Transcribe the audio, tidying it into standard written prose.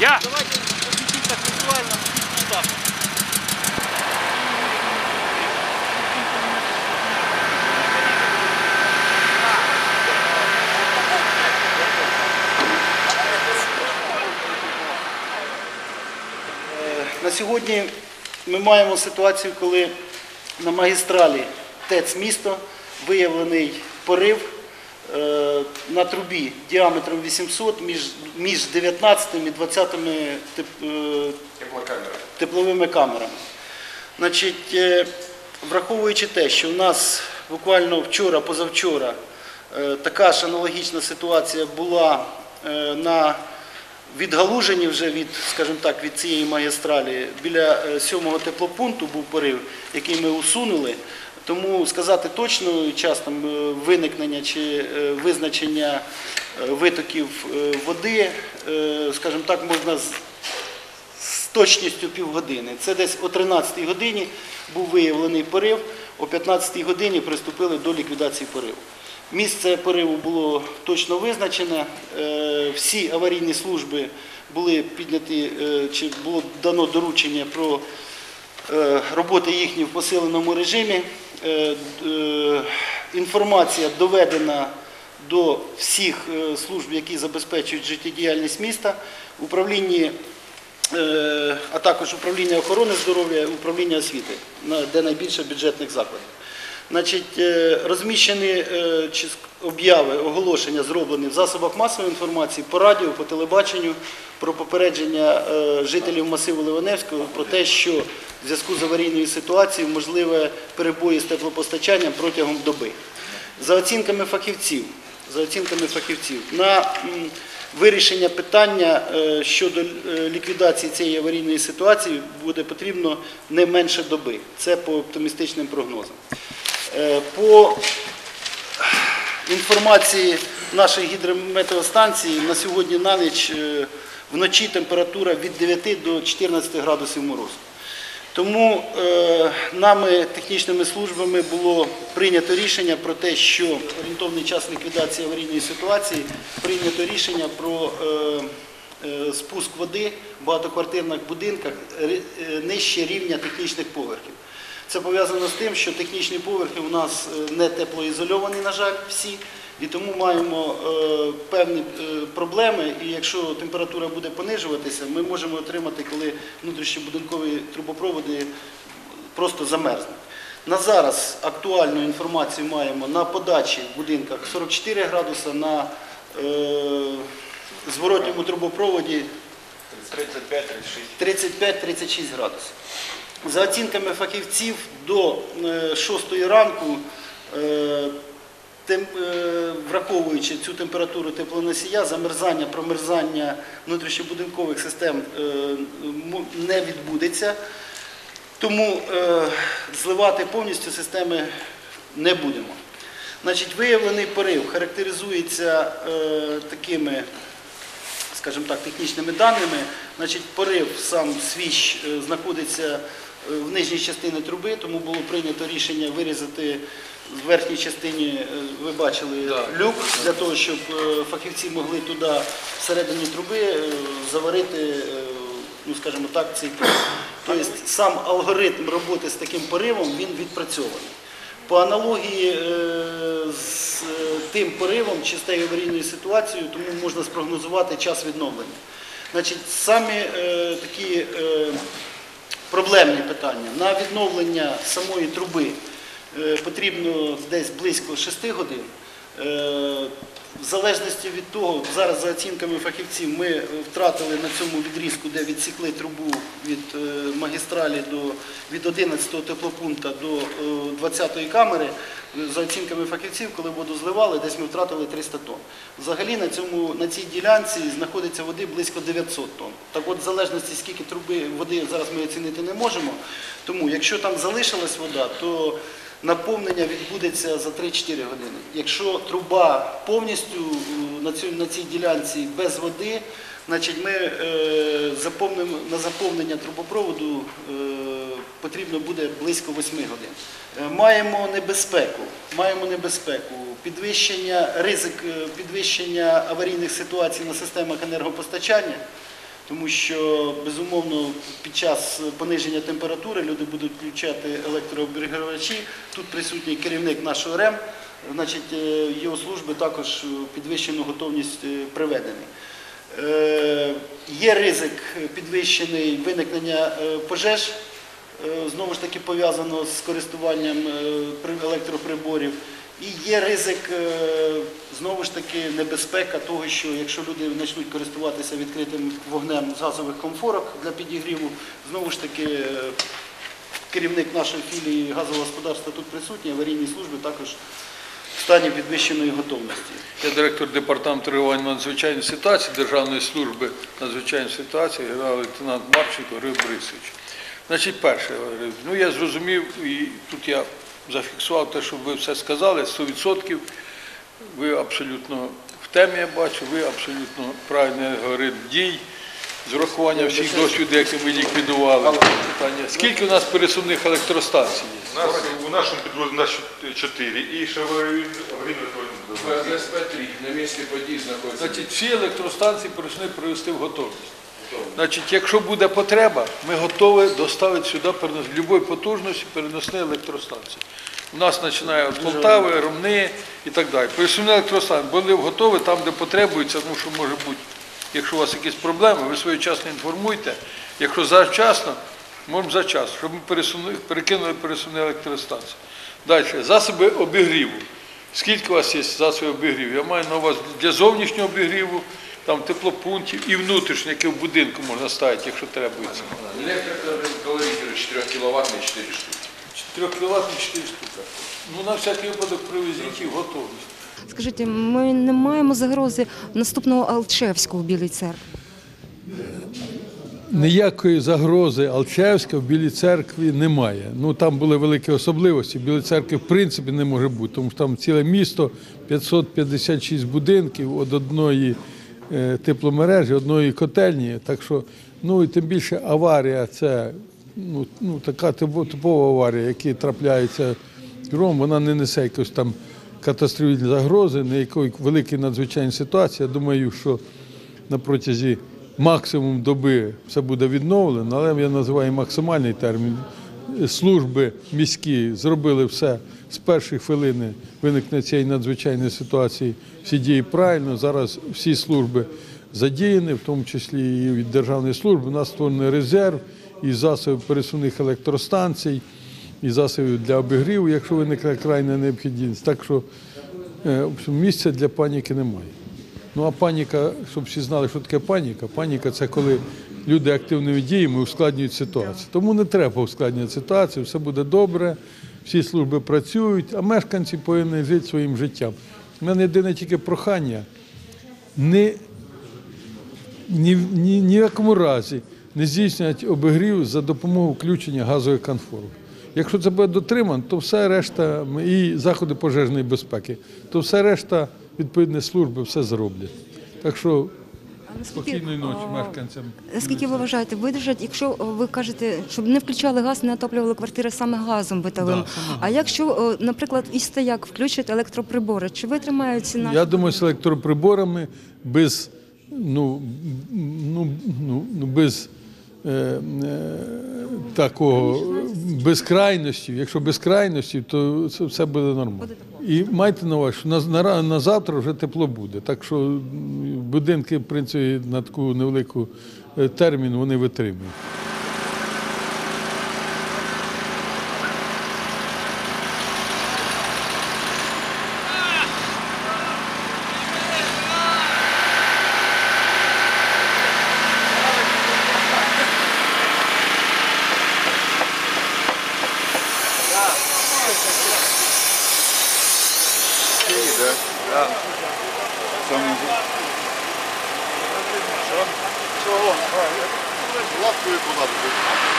Я. Давайте объяснить так визуально. Так. На сьогодні ми маємо ситуацію, коли на магістралі ТЕЦ-місто виявлений порив на трубі діаметром 800 між 19 і 20 тепловими камерами. Значить, враховуючи те, що у нас буквально вчора, позавчора така ж аналогічна ситуація була на відгалуженні вже від, скажімо так, від цієї магістралі, біля 7-го теплопункту був порив, який ми усунули. Тому сказати точно час там виникнення чи визначення витоків води, скажімо так, можна з точністю півгодини. Це десь о 13-й годині був виявлений порив, о 15-й годині приступили до ліквідації пориву. Місце пориву було точно визначене, всі аварійні служби були підняті, чи було дано доручення про роботи їхні в посиленому режимі. Інформація доведена до всіх служб, які забезпечують життєдіяльність міста, а також управління охорони здоров'я, управління освіти, де найбільше бюджетних закладів. Значить, розміщені обяви, оголошення зроблені в засобах масової інформації, по радіо, по телебаченню, про попередження жителів масиву Ливаневського про те, що в зв'язку з аварійною ситуацією можливе перебої з теплопостачанням протягом доби. За оцінками фахівців, на вирішення питання щодо ліквідації цієї аварійної ситуації буде потрібно не менше доби. Це по оптимістичним прогнозам. По інформації нашої гідрометеостанції, на сьогодні на ніч вночі температура від 9 до 14 градусів морозу. Тому нами, технічними службами, було прийнято рішення про те, що орієнтовний час ліквідації аварійної ситуації, прийнято рішення про спуск води в багатоквартирних будинках нижче рівня технічних поверхів. Це пов'язано з тим, що технічні поверхи у нас не теплоізольовані, на жаль, всі, і тому маємо певні проблеми, і якщо температура буде понижуватися, ми можемо отримати, коли внутрішньобудинкові трубопроводи просто замерзнуть. На зараз актуальну інформацію маємо на подачі в будинках 44 градуса, на зворотньому трубопроводі 35-36 градусів. За оцінками фахівців, до 6 ранку, враховуючи цю температуру теплоносія, замерзання, промерзання внутрішньобудинкових систем не відбудеться, тому зливати повністю системи не будемо. Значить, виявлений порив характеризується такими, скажімо так, технічними даними. Значить, порив сам свіж знаходиться в нижній частині труби, тому було прийнято рішення вирізати в верхній частині, ви бачили, люк, для того, щоб фахівці могли туди, всередині труби, заварити, ну, скажімо так, цей порив. Тобто сам алгоритм роботи з таким поривом, він відпрацьований. По аналогії з тим поривом, чи з тією аварійною ситуацією, тому можна спрогнозувати час відновлення. Значить, самі такі проблемні питання. На відновлення самої труби потрібно десь близько 6 годин. В залежності від того, зараз за оцінками фахівців, ми втратили на цьому відрізку, де відсікли трубу від магістралі від 11-го теплопункту до 20-ї камери, за оцінками фахівців, коли воду зливали, десь ми втратили 300 тонн. Взагалі на цій ділянці знаходиться води близько 900 тонн. Так от, в залежності, скільки труби води зараз ми оцінити не можемо, тому якщо там залишилась вода, то наповнення відбудеться за 3-4 години. Якщо труба повністю на цій ділянці без води, значить ми на заповнення трубопроводу потрібно буде близько 8 годин. Маємо небезпеку, ризик підвищення аварійних ситуацій на системах енергопостачання. тому що, безумовно, під час пониження температури люди будуть включати електрообігрівачі. Тут присутній керівник нашого РЕМ, значить, його служби також підвищену готовність приведені. Є ризик підвищений виникнення пожеж, знову ж таки пов'язано з користуванням електроприборів. І є ризик, знову ж таки, небезпека того, що якщо люди почнуть користуватися відкритим вогнем з газових комфорок для підігріву, знову ж таки, керівник нашої філії газового господарства тут присутній, аварійні служби також в стані підвищеної готовності. Я директор департаменту реагування на надзвичайні ситуації Державної служби надзвичайних ситуацій, генерал-лейтенант Марченко Григорій Борисович. Значить, перше, я зрозумів, і тут я зафіксував те, що ви все сказали, 100%. Ви абсолютно в темі, я бачу, ви абсолютно правильний алгоритм дій, з урахуванням всіх досвідів, які ви ліквідували. Скільки у нас пересувних електростанцій є? У нашому підрозділі 4 і ще ВСП-3 на місці подій знаходиться. Значить, всі електростанції повинні привести в готовність. Значить, якщо буде потреба, ми готові доставити сюди будь-якої потужності переносні електростанції. У нас починає від Полтави, Ромни і так далі. Пересувні електростанції були готові там, де потребується, тому що може бути, якщо у вас якісь проблеми, ви своєчасно інформуйте. Якщо завчасно, можемо завчасно, щоб ми перекинули пересувні електростанції. Далі, засоби обігріву. Скільки у вас є засобів обігріву? Я маю на увазі для зовнішнього обігріву, там теплопунктів і внутрішнього, яке в будинку можна ставити, якщо требується. Электрокалориферы 4 киловаттные 4 штуки. 4 кВт 4 штуки. На всякий випадок привезіть і в готовність. Скажіть, ми не маємо загрози наступного Алчевського в Білій церкві? Ніякої загрози Алчевського в Білій церкві немає. Там були великі особливості. В Білій церкві в принципі не може бути, тому що там ціле місто, 556 будинків від одної тепломережі, одної котельні. Так що, і тим більше аварія, це така типова аварія, яка трапляється кругом, вона не несе якось там катастрофічні загрози, ніякої великої надзвичайної ситуації. Я думаю, що на протязі максимум доби все буде відновлено, але я називаю максимальний термін. Служби міські зробили все з першої хвилини виникнення цієї надзвичайної ситуації, всі дії правильно, зараз всі служби задіяні, в тому числі і від державної служби. У нас створений резерв і засобів пересувних електростанцій, і засобів для обігріву, якщо виникне крайня необхідність. Так що місця для паніки немає. А паніка, щоб всі знали, що таке паніка. Паніка – це коли люди активними діями ускладнюють ситуацію. Тому не треба ускладнювати ситуацію, все буде добре, всі служби працюють, а мешканці повинні жити своїм життям. У мене єдине тільки прохання – ні в якому разі не здійснювати обігрів за допомогою включення газових конфорок. Якщо це буде дотримано, то все решта, і заходи пожежної безпеки, то все решта відповідні служби все зроблять. Так що спокійної ночі мешканцям. Скільки ви вважаєте, видержать, якщо ви кажете, щоб не включали газ, не отоплювали квартири саме газом битовим? А якщо, наприклад, і стояк включать електроприбори, чи витримають ці наші? Я думаю, з електроприборами без без крайностей. Якщо без крайностей, то це все буде нормально. І майте на увазі, що на завтра вже тепло буде. Так що будинки, в принципі, на таку невелику термін вони витримують. Лапкою була.